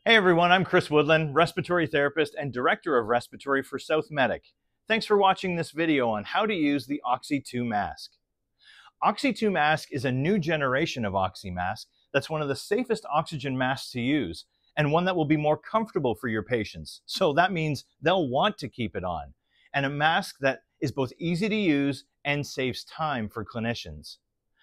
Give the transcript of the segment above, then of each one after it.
Hey everyone, I'm Chris Woodland, respiratory therapist and director of Respiratory for Southmedic. Thanks for watching this video on how to use the Oxy₂Mask. Oxy₂Mask is a new generation of Oxy mask that's one of the safest oxygen masks to use and one that will be more comfortable for your patients. So that means they'll want to keep it on. And a mask that is both easy to use and saves time for clinicians.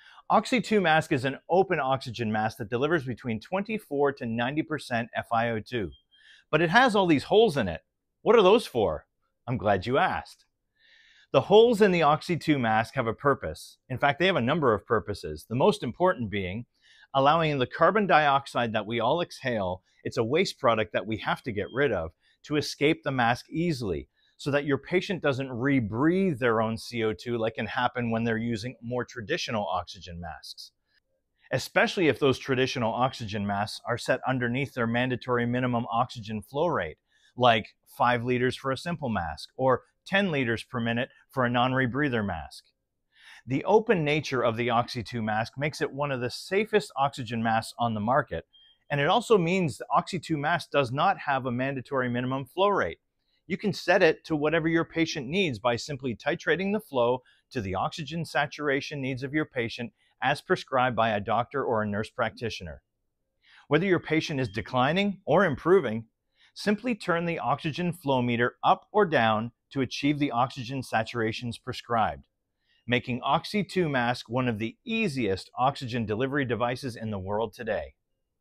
Oxy₂Mask is an open oxygen mask that delivers between 24 to 90% FiO2. But it has all these holes in it. What are those for? I'm glad you asked. The holes in the Oxy₂Mask have a purpose. In fact, they have a number of purposes, the most important being allowing the carbon dioxide that we all exhale, it's a waste product that we have to get rid of, to escape the mask easily, so that your patient doesn't rebreathe their own CO2 like can happen when they're using more traditional oxygen masks. Especially if those traditional oxygen masks are set underneath their mandatory minimum oxygen flow rate, like 5 liters for a simple mask or 10 liters per minute for a non-rebreather mask. The open nature of the Oxy₂Mask makes it one of the safest oxygen masks on the market, and it also means the Oxy₂Mask does not have a mandatory minimum flow rate. You can set it to whatever your patient needs by simply titrating the flow to the oxygen saturation needs of your patient as prescribed by a doctor or a nurse practitioner. Whether your patient is declining or improving, simply turn the oxygen flow meter up or down to achieve the oxygen saturations prescribed, making Oxy₂Mask one of the easiest oxygen delivery devices in the world today.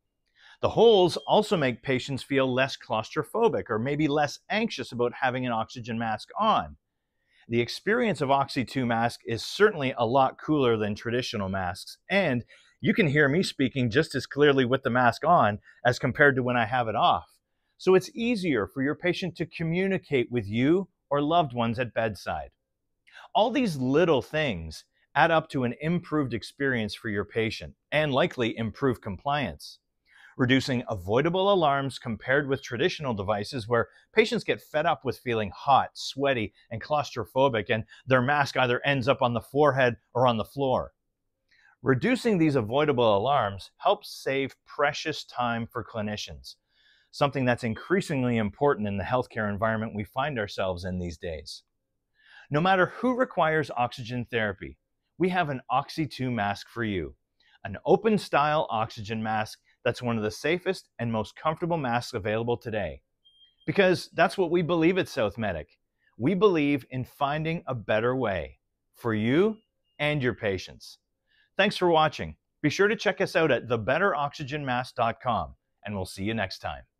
The holes also make patients feel less claustrophobic or maybe less anxious about having an oxygen mask on. The experience of Oxy₂Mask is certainly a lot cooler than traditional masks, and you can hear me speaking just as clearly with the mask on as compared to when I have it off. So it's easier for your patient to communicate with you or loved ones at bedside. All these little things add up to an improved experience for your patient and likely improved compliance, reducing avoidable alarms compared with traditional devices where patients get fed up with feeling hot, sweaty, and claustrophobic, and their mask either ends up on the forehead or on the floor. Reducing these avoidable alarms helps save precious time for clinicians, something that's increasingly important in the healthcare environment we find ourselves in these days. No matter who requires oxygen therapy, we have an Oxy₂Mask for you, an open-style oxygen mask that's one of the safest and most comfortable masks available today. Because that's what we believe at Southmedic. We believe in finding a better way for you and your patients. Thanks for watching. Be sure to check us out at thebetteroxygenmask.com, and we'll see you next time.